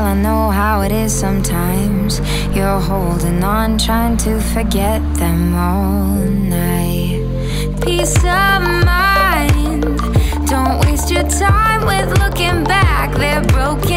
Well, I know how it is sometimes. You're holding on, trying to forget them all night. Peace of mind. Don't waste your time with looking back. They're broken